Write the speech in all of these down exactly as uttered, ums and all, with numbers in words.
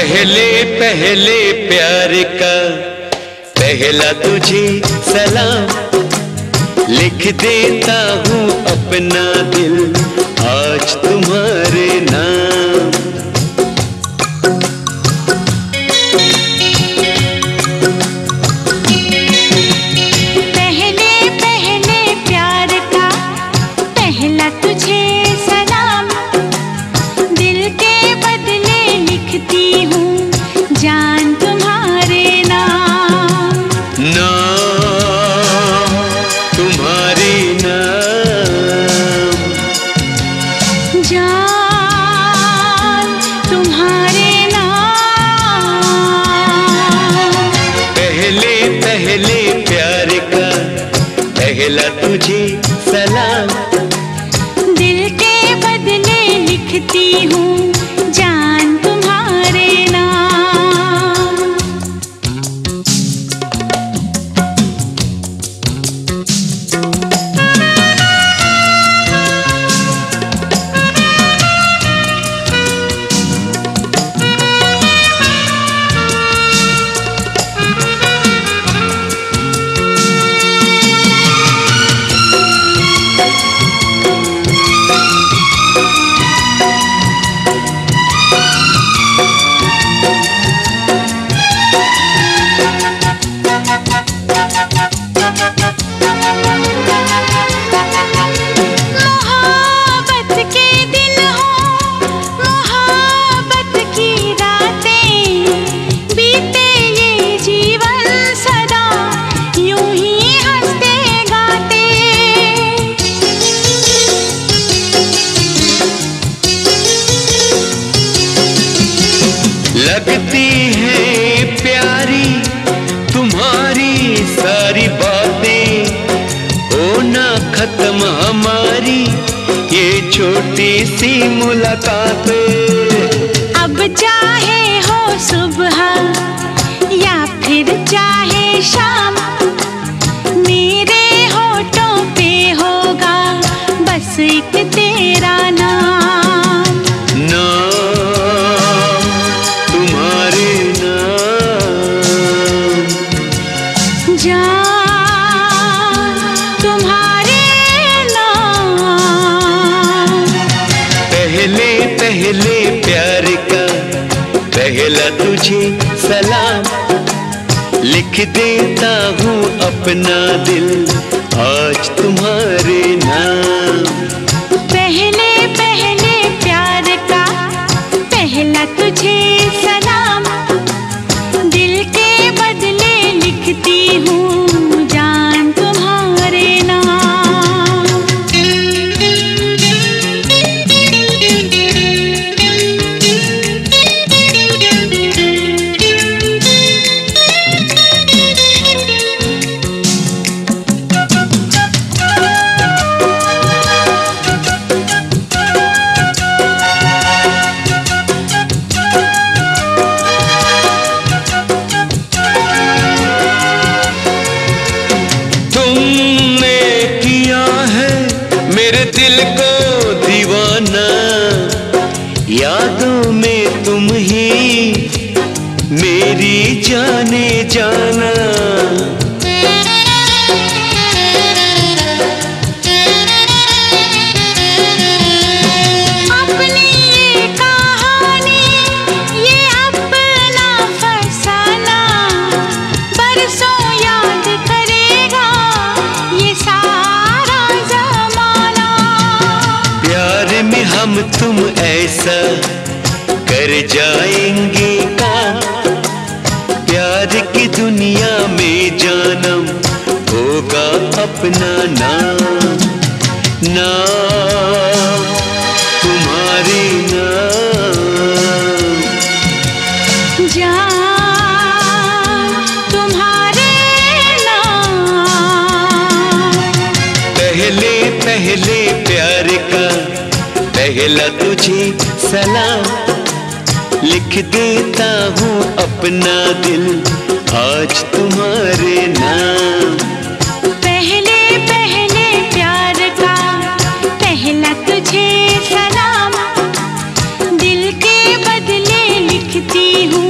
पहले पहले प्यार का पहला तुझे सलाम, लिख देता हूँ अपना दिल आज तुम्हारे नाम। पहले पहले प्यार का पहला तुझे सलाम, दिल के बदले लिखती हूँ जान तुम्हारे नाम। नाम तुम्हारे नाम, जान तुम्हारे नाम। पहले पहले प्यार का पहला तुझे सलाम, दिल के बदले लिखती हूँ जान तुम्हारे नाम। मोहब्बत के दिन हो, मोहब्बत की रातें, बीते ये जीवन सदा यूं ही हंसते गाते। लगती है प्यारी तुम्हारी सारी बातें, हो ना खत्म हमारी ये छोटी सी मुलाकातें। अब चाहे हो सुबह या फिर चाहे शाम, मेरे होठों पे होगा बस एक तेरा नाम। नाम तुम्हारे नाम, जान तुम्हारे नाम। पहले पहले प्यार का पहला तुझे सलाम, लिख देता हूँ अपना दिल आज तुम्हारे नाम। पहले पहले प्यार का पहला तुझे सलाम, दिल के बदले लिखती हूँ जान तुम्हारे नाम। तुमने किया है मेरे दिल को दीवाना, यादों में तुम ही मेरी जाने जाना। अपनी ये कहानी ये अपना फसाना, बरसों याद करेगा ये सारा जमाना। प्यार में हम तुम ऐसा कर जाएंगे काम, प्यार की दुनिया में जानम होगा अपना नाम। नाम तुम्हारे नाम, जान तुम्हारे नाम। पहले पहले प्यार का पहला तुझे सलाम, लिख देता हूँ अपना दिल आज तुम्हारे नाम। पहले पहले प्यार का पहला तुझे सलाम, दिल के बदले लिखती हूँ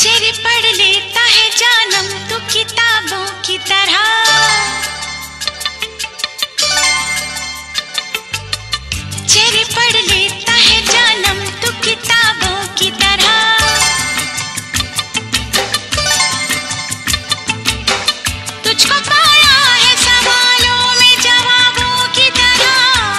चेहरे पढ़ लेता है जानम तू किताबों की तरह, चेहरे पढ़ लेता है जानम तू किताबों की तरह। तुझको पाया है सवालों में जवाबों की तरह।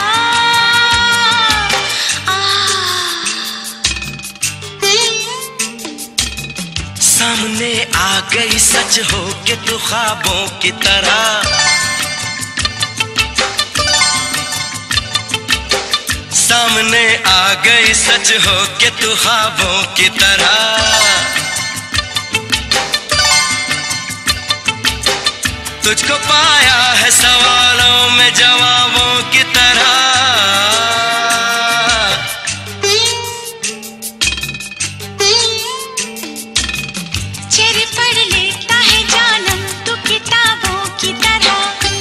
सामने आ गई सच हो के तू ख्वाबों की तरह, सामने आ गई सच हो के तू ख्वाबों की तरह। तुझको पाया है सवालों में जवाबों की तरह। चेहरे पढ़ लेता है जानम तू किताबों की तरह।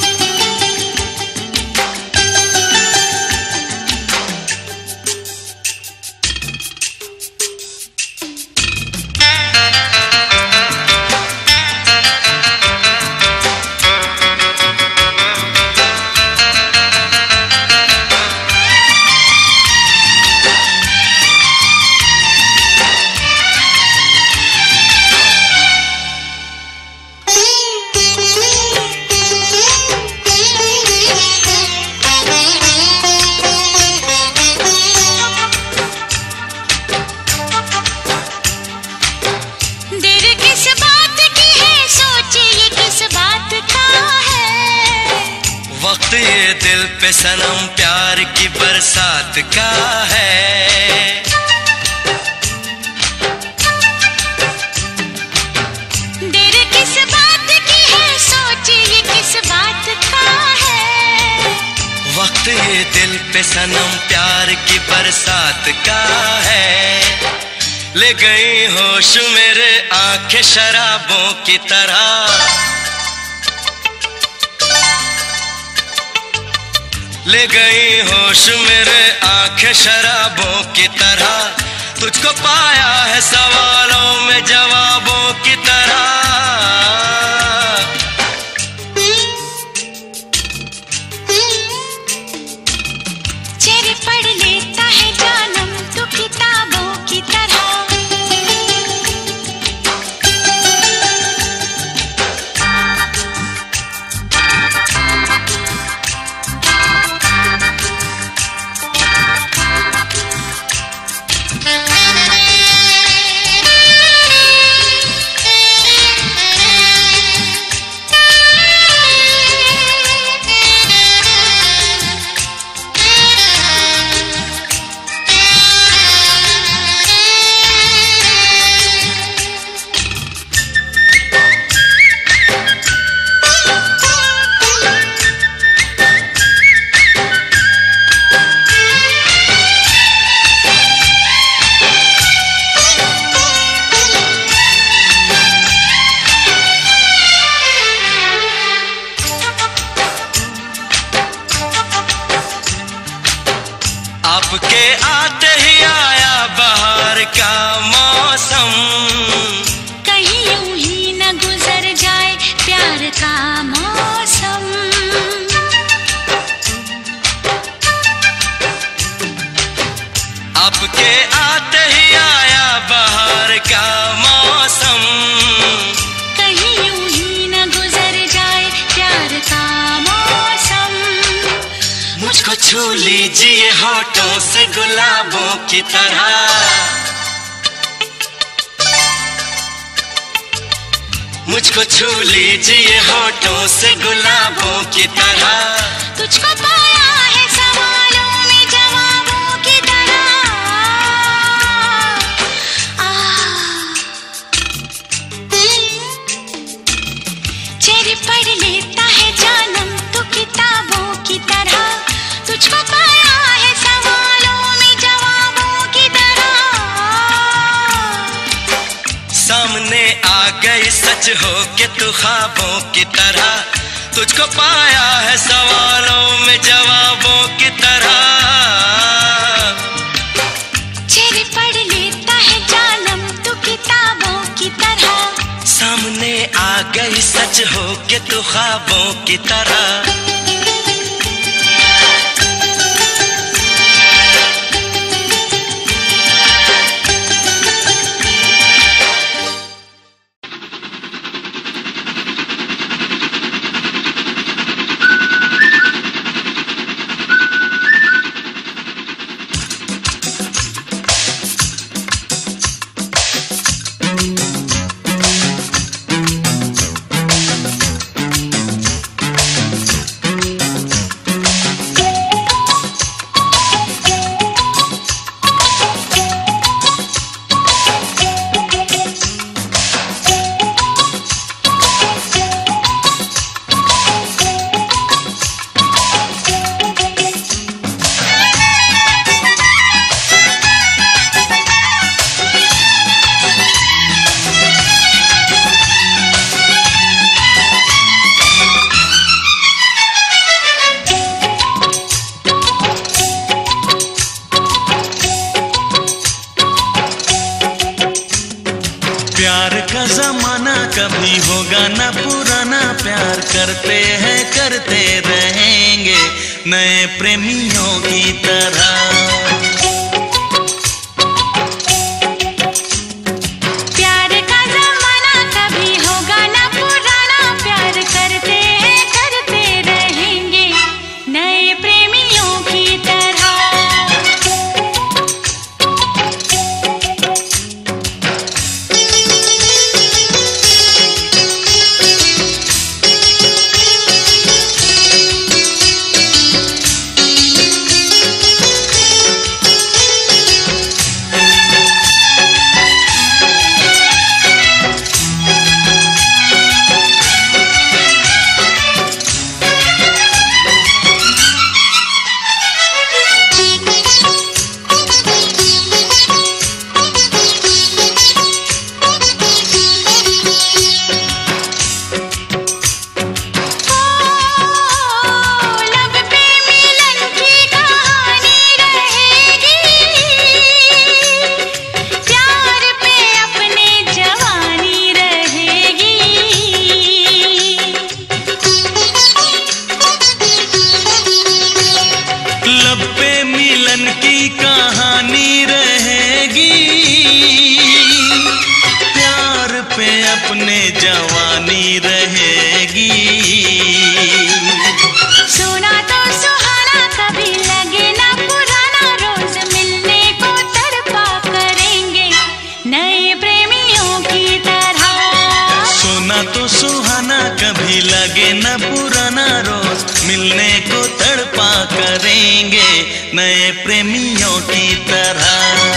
वक्त ये दिल पे सनम प्यार की बरसात का है। देर किस बात की है सोच ये किस बात का है। वक्त ये दिल पे सनम प्यार की बरसात का है। ले गई होश मेरे आंखें शराबों की तरह, ले गई होश मेरे आंखें शराबों की तरह। तुझको पाया है सवालों में जवाबों की तरह। चेहरे पढ़ लेता है जानम तू किताबों की तरह। आपके आते ही आया बहार का मौसम, कहीं यूं ही न गुजर जाए प्यार का मौसम। आपके आते ही आया बहार का मौसम, कहीं यूं ही न गुजर जाए प्यार का मौसम। मुझको छू लीजिए होठों से गुलाबों की तरह, मुझको छू लीजिए होठों से गुलाबों की तरह। तुझको पाया है सवालों में जवाबों की तरह। चेहरे पढ़ लेता है जानम तू किताबों की तरह। तुझको पाया है सवालों में जवाबों की तरह। सामने आ गई सच हो के तू ख्वाबों की तरह। तुझको पाया है सवालों में जवाबों की तरह। चेहरे पढ़ लेता है जानम तू किताबों की सच हो के तू ख्वाबों की तरह। कभी होगा ना पुराना, प्यार करते हैं करते रहेंगे नए प्रेमियों की तरह। प्यार का जमाना कभी होगा ना पुराना, प्यार करते हैं करते रहेंगे नए प्रेमियों की तरह। अपने जवानी रहेगी। सोना तो सुहाना कभी लगे ना पुराना, रोज मिलने को तड़पा करेंगे नए प्रेमियों की तरह। सोना तो सुहाना कभी लगे ना पुराना, रोज मिलने को तड़पा करेंगे नए प्रेमियों की तरह।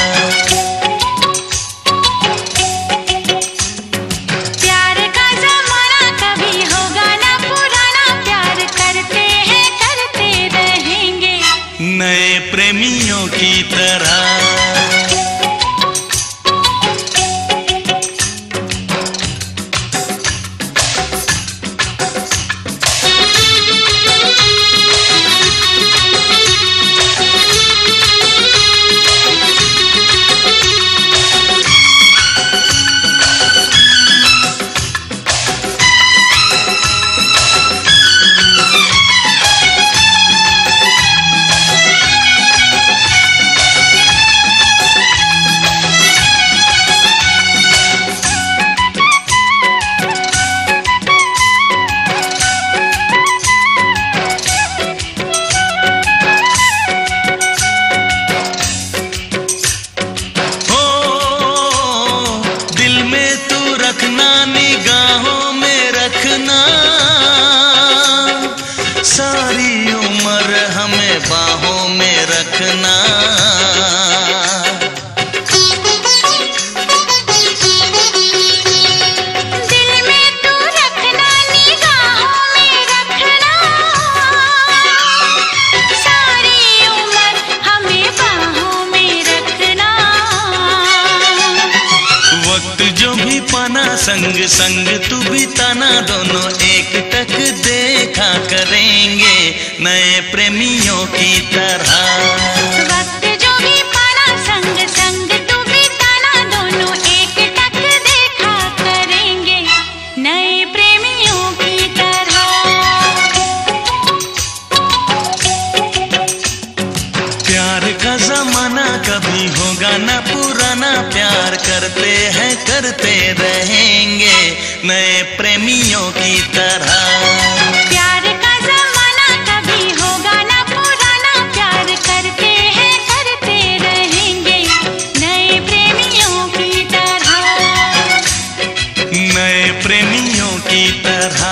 नए प्रेमियों की तरह। निगाहों में रखना, सारी उम्र हमें बाहों में रखना। दिल में तू रखना, निगाहों में रखना, सारी उम्र हमें बाहों में रखना। वक्त जो भी पाना संग संग तू बिताना, दोनों एक टक देखा करेंगे नए प्रेमियों की तरह। वक्त जो भी पाना संग संग तू बिताना, दोनों एक टक देखा करेंगे नए प्रेमियों करते रहेंगे नए प्रेमियों की तरह। प्यार का जमाना कभी होगा ना पुराना, प्यार करते हैं करते रहेंगे नए प्रेमियों की तरह, नए प्रेमियों की तरह।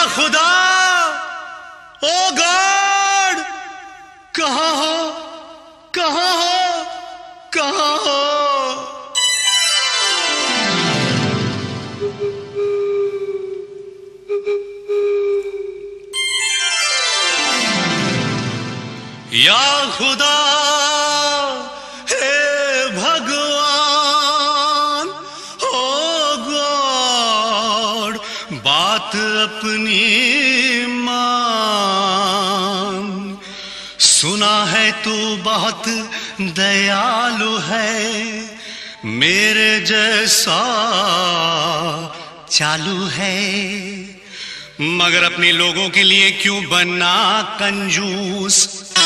खुदा, ओ गॉड, कहाँ हो, कहाँ हो, कहाँ हो? या खुदा, हे भगवान, ओ गॉड, बात अपनी मान। सुना है तू बहुत दयालु है, मेरे जैसा चालू है, मगर अपने लोगों के लिए क्यों बना कंजूस?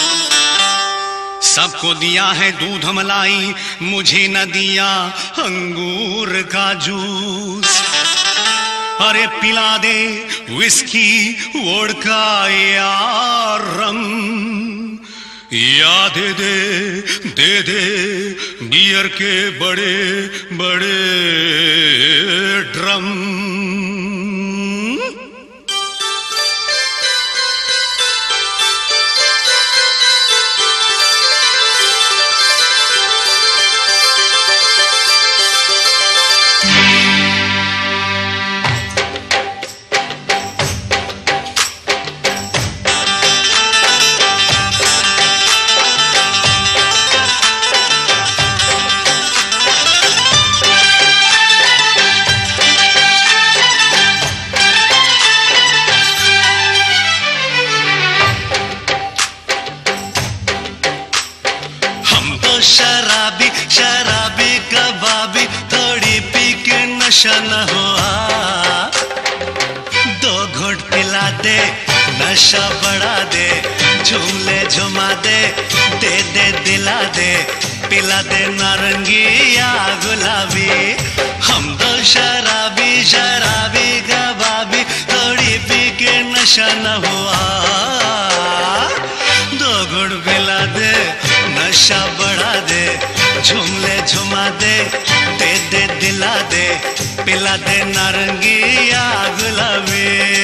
सबको दिया है दूध मलाई, मुझे न दिया अंगूर का जूस। अरे पिला दे विस्की, वोडका या रम, या दे दे दे दे बियर के बड़े बड़े ड्रम। शराबी शराबी कबाबी, थोड़ी पी के नशा न हुआ, दो घुट पिला दे नशा बढ़ा दे, झूम ले झुमा दे, दे दे दिला दे, पिला दे नारंगी या गुलाबी। हम दो शराबी शराबी कबाबी, थोड़ी पी के नशा न हुआ, दो घुट पिला दे नशा बढ़ा दे, झूम ले झुमा दे, दे दे दिला दे, पिला दे नारंगी या गुलाबी।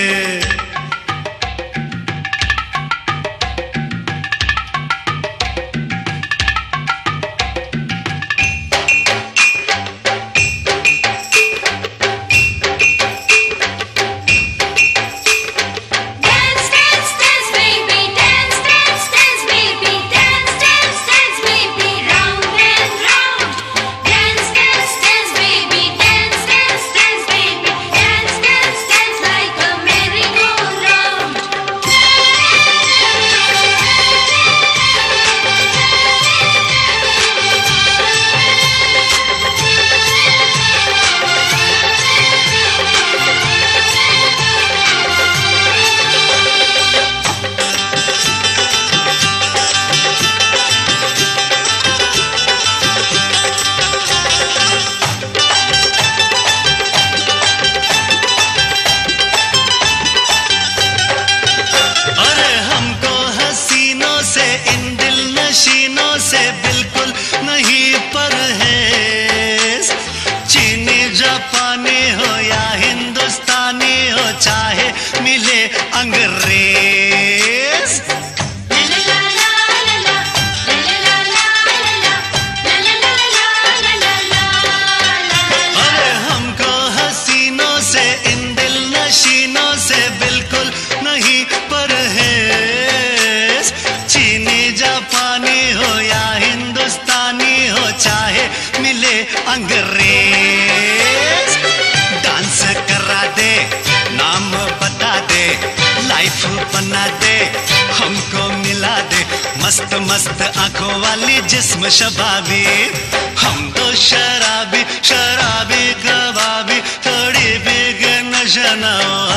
अंग्रेज डांस करा दे, नाम बता दे, लाइफ बना दे, हमको मिला दे, मस्त मस्त आंखों वाली जिस्म शबाबी। हम तो शराबी शराबी कबाबी, थोड़ी बिग नशा न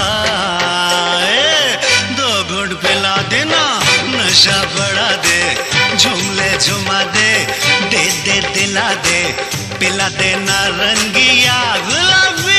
आए, दो घुट पिला देना नशा बढ़ा दे, झूम ले झुमा दे, दे दे दिला दे, पिला दे नारंगी या गुलाबी।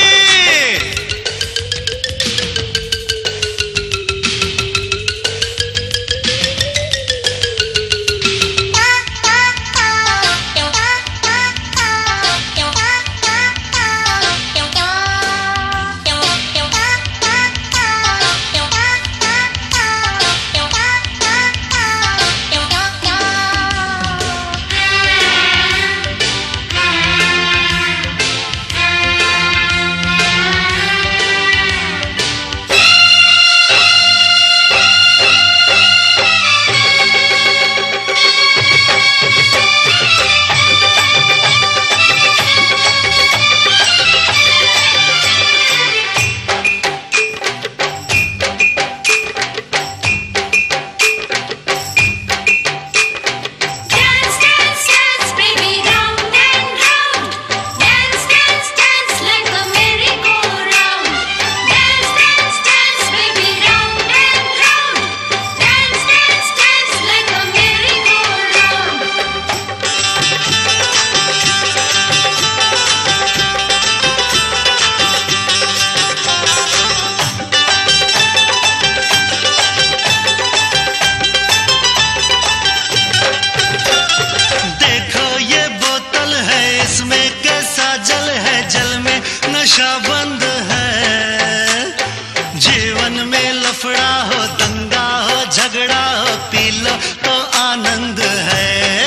लफड़ा हो, दंगा हो, झगड़ा हो, पी लो तो आनंद है।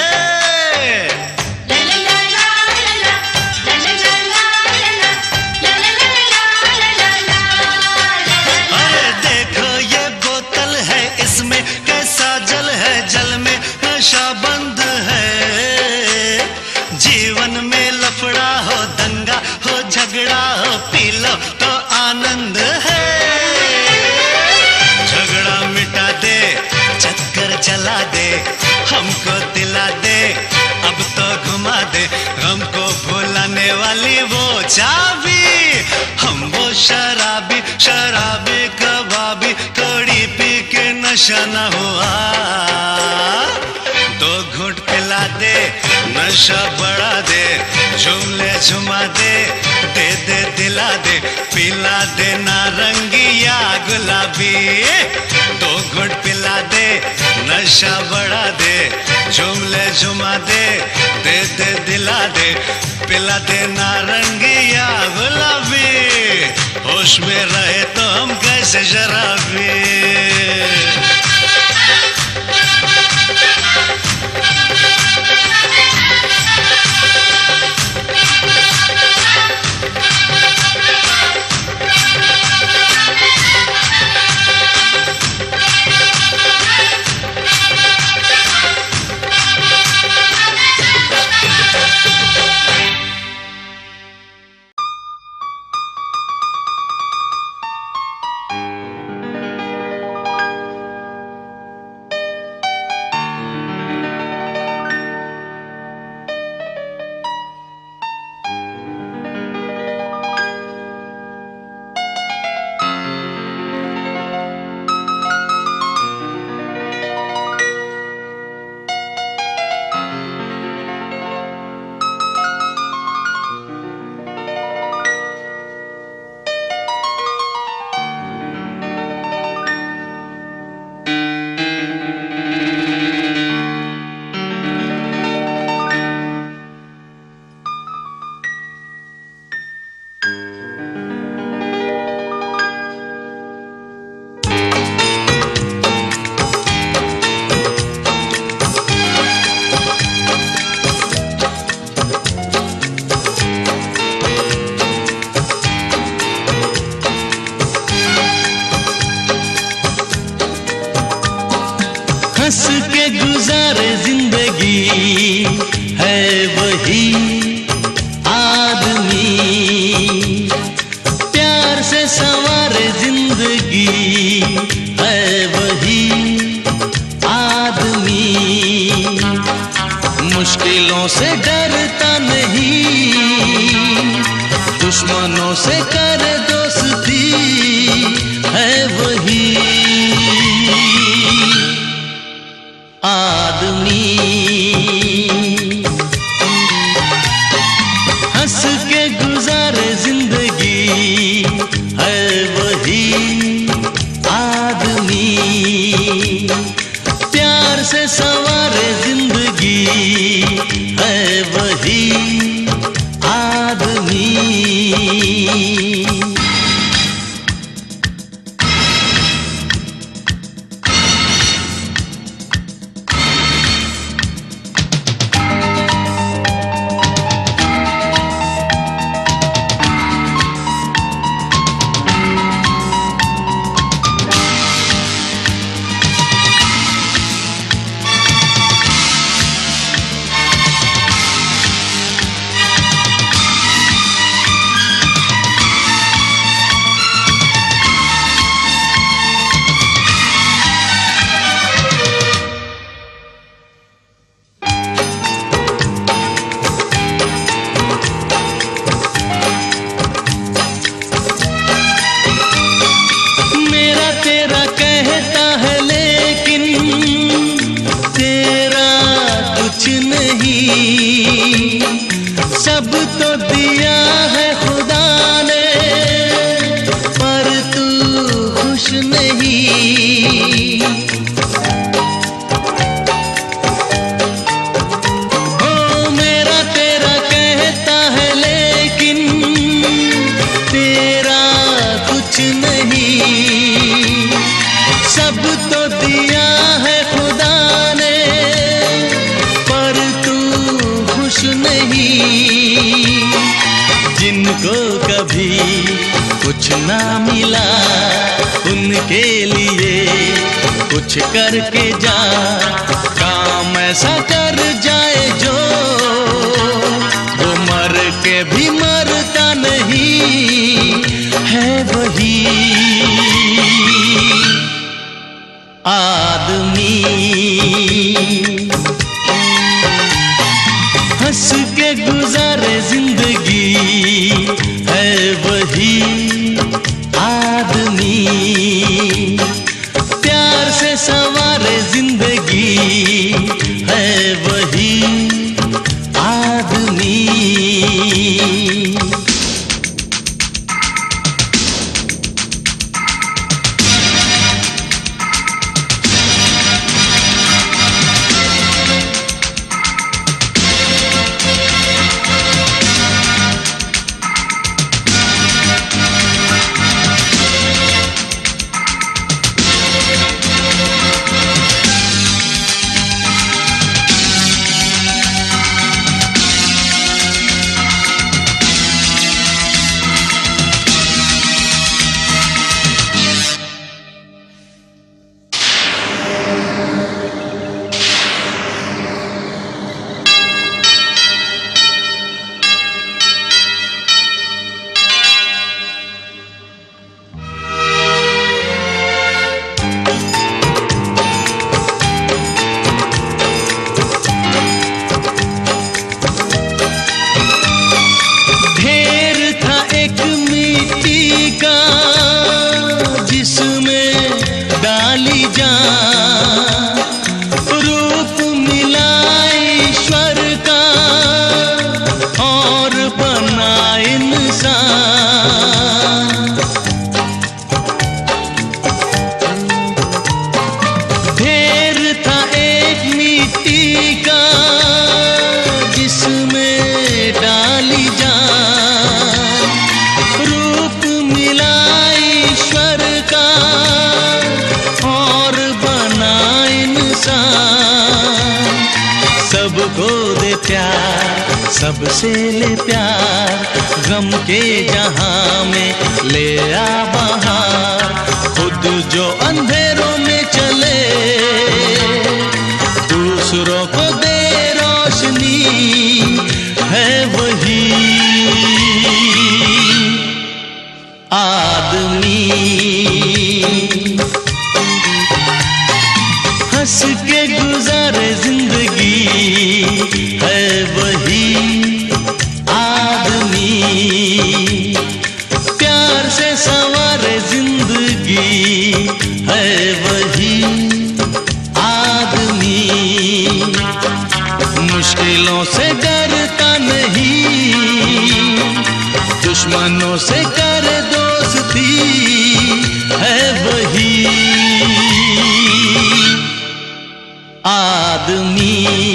अरे देखो ये बोतल है, इसमें कैसा जल है, जल में नशा बंद है। जीवन में लफड़ा हो, दंगा हो, झगड़ा हो, पी लो तो आनंद है। झगड़ा मिटा दे, चक्कर चला दे, हमको दिला दे, अब तो घुमा दे, हमको भुलाने वाली वो चाबी। हम वो शराबी शराबी कबाबी, थोड़ी पी के नशा न हुआ, दो घूंट पिला दे, नशा बढ़ा दे, झूम ले झुमा दे, दे दे दिला दे, पिला दे नारंगी या गुलाबी। दो घूंट पिला दे, नशा बढ़ा दे, झूम ले झुमा दे, दे दे दिला दे, पिला दे नारंगी या गुलाबी। होश में रहे तो हम कैसे शराबी। हंस के गुजारे जिंदगी है वही आदमी, प्यार से संवारे जिंदगी है वही आदमी। मुश्किलों से डरता नहीं, दुश्मनों से करे दोस्ती है वही आदमी। हंस के गुजारे जिंदगी है वही आदमी, प्यार से संवारे जिंदगी है वही आदमी। ना मिला उनके लिए कुछ करके जा, काम ऐसा कर जाए जो वो मर के भी मरता नहीं है वही आदमी। हंस के गुजारे जिंदगी है वही आदमी, प्यार से सवारे जिंदगी है वही आदमी। सबसे ले प्यार, गम के जहां में ले आ बहार। खुद जो अंधेरों में चले दूसरों को दे रोशनी है वही आदमी। हंस के गुजारे जिंदगी है वही आदमी, प्यार से सवारे जिंदगी है वही आदमी। मुश्किलों से डरता नहीं, दुश्मनों से कर दोस्ती है वही आदमी।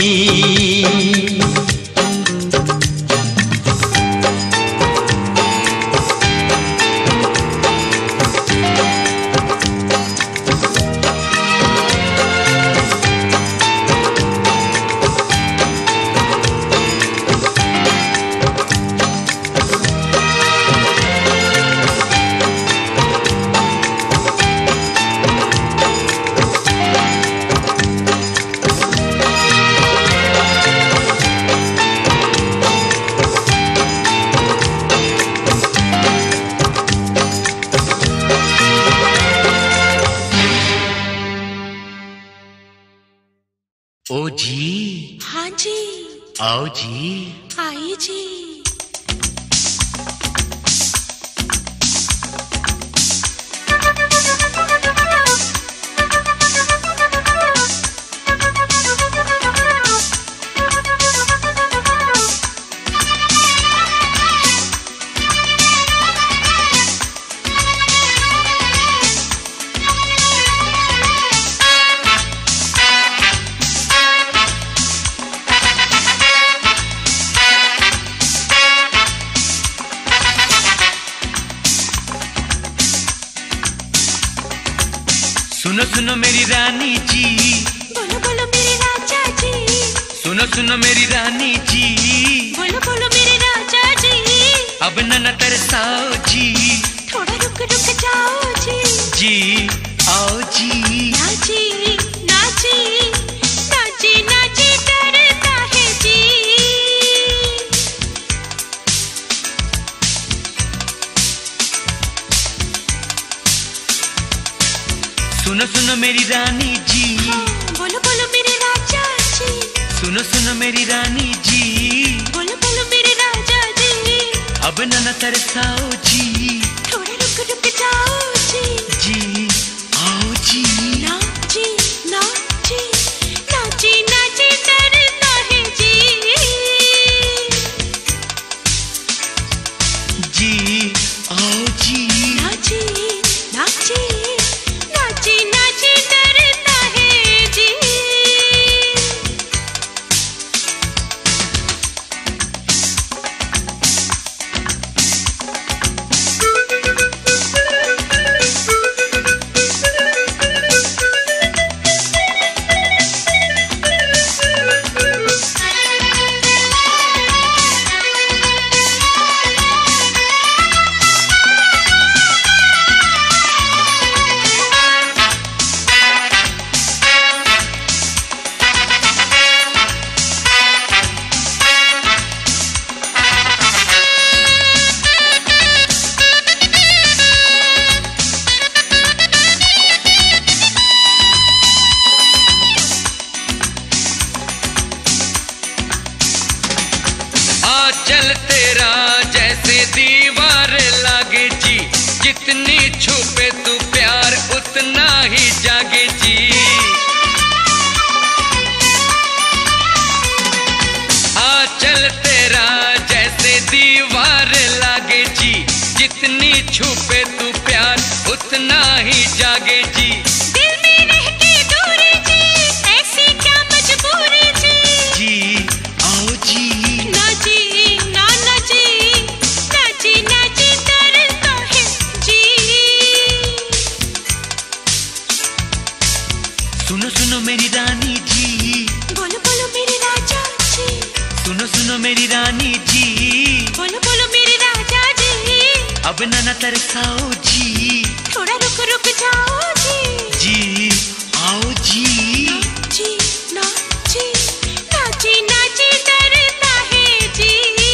ओ जी। हाँ जी। आओ जी। आई जी। सुनो सुनो मेरी रानी जी, बोलो बोलो मेरे राजा जी। सुनो सुनो मेरी रानी जी, बोलो बोलो मेरे राजा जी। अब न न तरसाओ जी, थोड़ा रुको रुक रुक जाओ जी, जी आओ जी। ना जी ना जी ना जी ना जी डरता है जी। सुनो सुनो मेरी रानी जी, बोलो बोलो मेरे राजा जी, सुनो सुनो मेरी रानी जी, बोलो बोलो मेरे राजा जी। अब न न तरसाओ जी, थोड़ा रुक रुक जाओ जी, जी आओ जी। ना जी ना जी ना जी ना जी डरता है जी, जी आओ जी। ना जी ना जी ना जी ना जी डरता है जी। चल तेरा जैसे दीवार लागे जी, जितनी छुपे तू प्यार उतना ही जागे जी। आ चल तेरा जैसे दीवार लागे जी, जितनी छुपे तू प्यार उतना ही जागे जी। दिल में रह के दूरी जी, ऐसी क्या मजबूरी जी, जी आओ जी। ना जी ना ना जी ना जी ना जी डरता है जी। सुनो सुनो मेरी रानी जी, बोलो बोलो मेरे राजा जी, सुनो सुनो मेरी रानी जी, बोलो बोलो मेरे राजा जी। अब न न तरसाओ जी, थोड़ा रुक रुक जाओ जी, जी आओ जी। जी ना जी ना जी ना जी डरता है जी।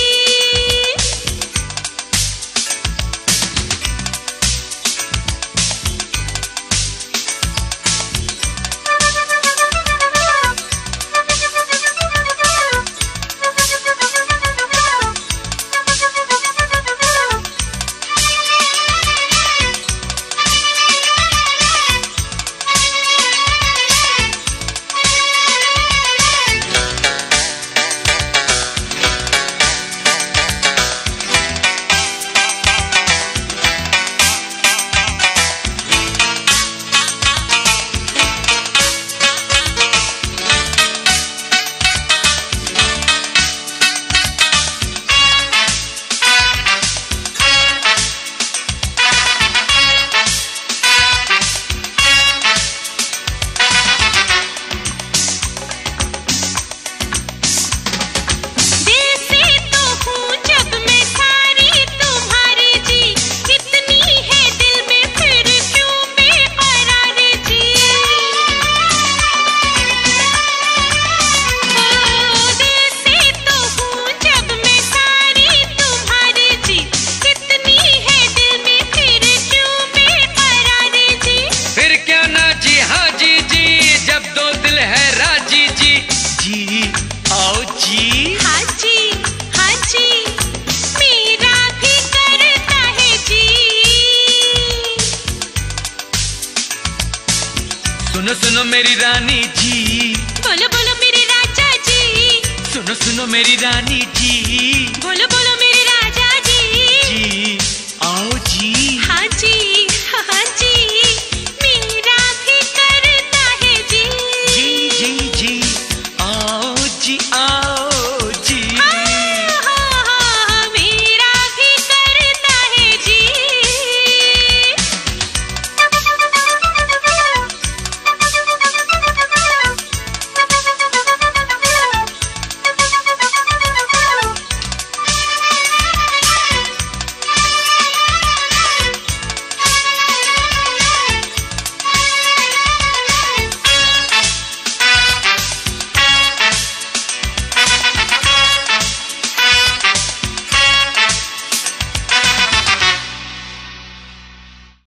सुनो सुनो मेरी रानी जी, बोलो बोलो मेरे राजा जी, सुनो सुनो मेरी रानी जी, बोलो